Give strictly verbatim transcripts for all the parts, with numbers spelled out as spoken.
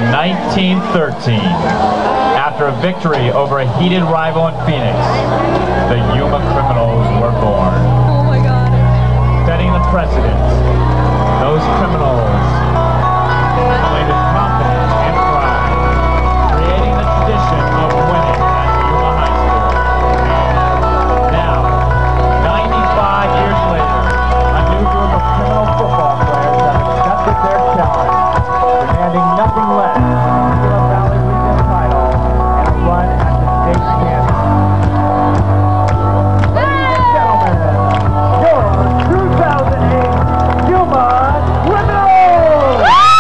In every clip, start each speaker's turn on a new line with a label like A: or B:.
A: nineteen thirteen, after a victory over a heated rival in Phoenix, the Yuma Criminals were born.
B: Oh my God.
A: Setting the precedent, those criminals played with confidence and pride, creating the tradition of winning at Yuma High School. And now, ninety-five years later, a new group of criminal football players have accepted their challenge, demanding nothing less than a Gila Valley Region title and a run at the state champion. Ladies and gentlemen, your two thousand eight Yuma Criminals!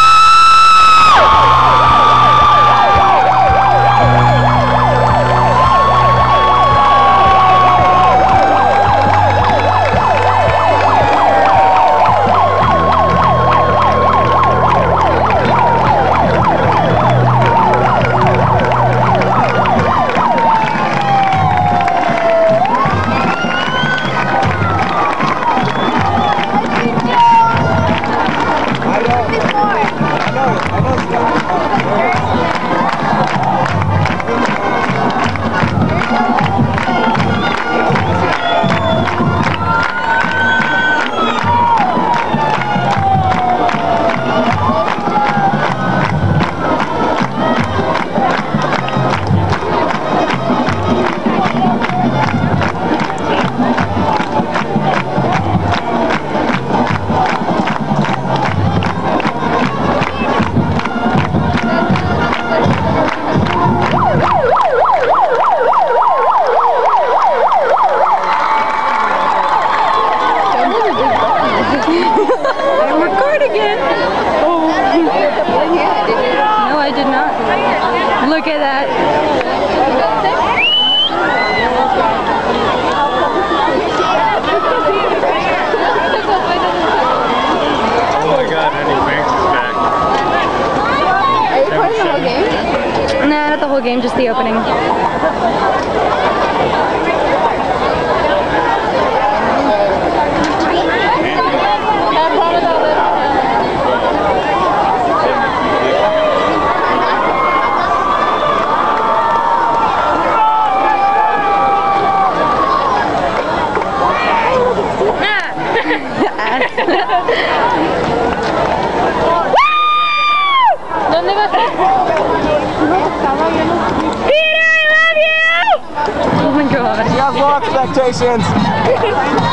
B: I'm recording it. Oh. No, I did not. Look at that.
C: Oh my God, Eddie Banks is back.
D: Are you playing the whole game?
B: Nah, not the whole game, just the opening.
D: ¿Dónde vas a estar?
B: Peter, I love you! Oh my God.
C: You have low expectations.